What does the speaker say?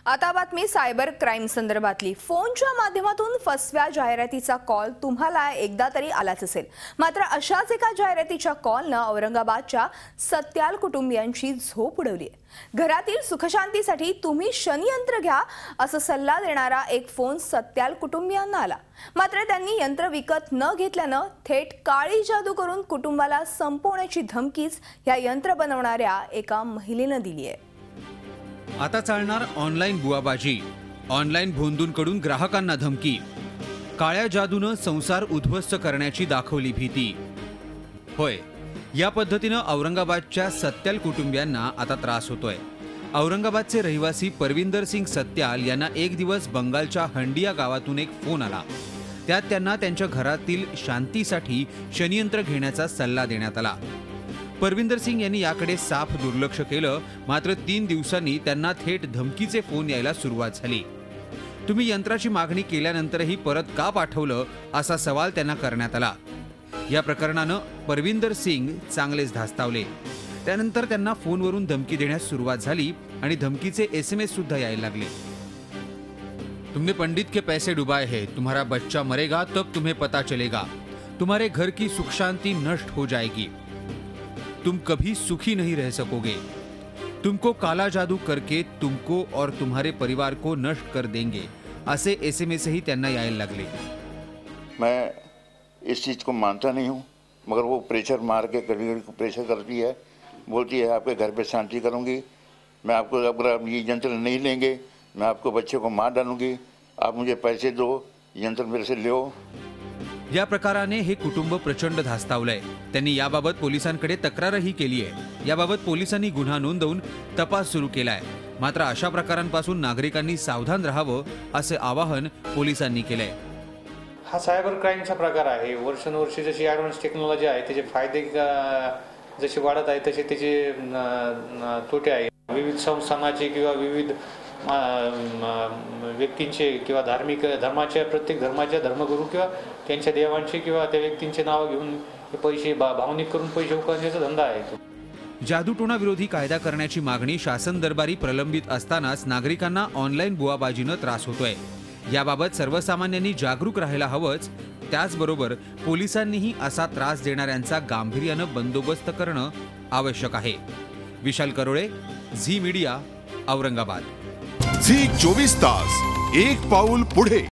आता बातमी cyber crime संदर्भातली। फोनच्या माध्यमातून फसव्या जाहिरातीचा कॉल तुम्हाला एकदा तरी आलाच असेल। मात्र अशाच एका जाहिरातीच्या कॉलने औरंगाबादच्या सत्याल कुटुंबियांची झोप उडवली आहे। घरातील सुखशांतीसाठी तुम्ही शनियंत्र घ्या असा सल्ला देणारा एक फोन सत्याल कुटुंबियांना आला। मात्र त्यांनी यंत्र विकत न घेतल्याने थेट काळी जादू करून कुटुंबाला संपवण्याची धमकीच या यंत्र बनवणाऱ्या एका महिलेने दिली आहे। आता चालणार ऑनलाईन बुवाबाजी, ऑनलाईन भोंदूंकडून ग्राहकांना धमकी, काळ्या जादूने संसार उद्ध्वस्त करण्याची दाखवली भीती। होय, या पद्धतीने औरंगाबादच्या सत्याल कुटुंबियांना आता त्रास होतोय। औरंगाबादचे रहिवासी परविंदर सिंग सत्याल यांना एक दिवस बंगालच्या हंडिया गावातून एक फोन आला। त्यात त्यांना त्यांच्या घरातील शांतीसाठी शनियंत्र घेण्याचा सल्ला देण्यात आला। परविंदर सिंग यांनी याकडे साफ दुर्लक्ष केलं। मात्र 3 दिवसांनी त्यांना थेट धमकीचे फोन यायला सुरुवात झाली। तुम्ही यंत्राची मागणी केल्यानंतरही परत का पाठवलं असा सवाल त्यांना करण्यात आला। या प्रकरणाने परविंदर सिंग चांगलेच धास्तावले। त्यानंतर त्यांना फोनवरून धमकी देण्यास सुरुवात झाली आणि धमकीचे SMS सुद्धा यायला लागले। तुमने पंडित के पैसे डुबाए हैं, तुम्हारा बच्चा मरेगा तब तुम्हें पता चलेगा, तुम्हारे घर की सुख शांति नष्ट हो जाएगी, तुम कभी सुखी नहीं रह सकोगे, तुमको काला जादू करके तुमको और तुम्हारे परिवार को नष्ट कर देंगे, ऐसे SMS ही त्यांना यायला लागले। मैं इस चीज़ को मानता नहीं हूँ, मगर वो प्रेशर मार के कभी प्रेशर करती है, बोलती है आपके घर पे शांति करूँगी, मैं आपको अगर आप ये यंत्र नहीं लेंगे मैं आपको बच्चे को मार डालूंगी, आप मुझे पैसे दो, यंत्र मेरे से लो। या प्रकाराने हे कुटुंब प्रचंड धास्तावलंय। त्यांनी याबाबत पोलिसांकडे तक्रारही केली आहे। याबाबत पोलिसांनी गुन्हा नोंदवून तपास सुरू केलाय। मात्र अशा प्रकारांपासून नागरिकांनी सावधान राहावं असे आवाहन पोलिसांनी केलंय। हा सायबर क्राईमचा प्रकार आहे। वर्षानुवर्षे जशी ॲडव्हान्स टेक्नॉलॉजी आहे त्याचे फायदे जसे वाढत आहे तसे त्याचे तोटे आहे। विविध संस्थानाचे किंवा विविध व्यक्तींचे किंवा धर्माच्या प्रत्येक धर्माच्या धर्मगुरू किंवा त्यांच्या देवांचे किंवा त्या व्यक्तींचे नाव घेऊन पैसे भावनिक करून पैसे उकळण्याचा धंदा आहे। जादूटोणा विरोधी कायदा करण्याची मागणी शासन दरबारी प्रलंबित असतानाच नागरिकांना ऑनलाईन बुवाबाजीने त्रास होतोय। याबाबत सर्वसामान्यांनी जागरूक राहायला हवंच। त्याचबरोबर पोलिसांनीही असा त्रास देणाऱ्यांचा गांभीर्याने बंदोबस्त करणं आवश्यक आहे। विशाल करोळे, झी मीडिया, औरंगाबाद। झी 24 तास, एक पाऊल पुढे।